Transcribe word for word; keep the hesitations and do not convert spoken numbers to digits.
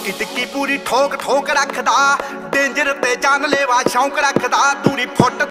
ਟਿੱਕੀ ਟਿੱਕੀ ਪੂਰੀ ਠੋਕ ਠੋਕ ਰੱਖਦਾ, ਡੇਂਜਰ ਤੇ ਜਾਨ ਲੈਵਾ ਸ਼ੌਂਕ ਰੱਖਦਾ, ਦੂਰੀ ਫੁੱਟ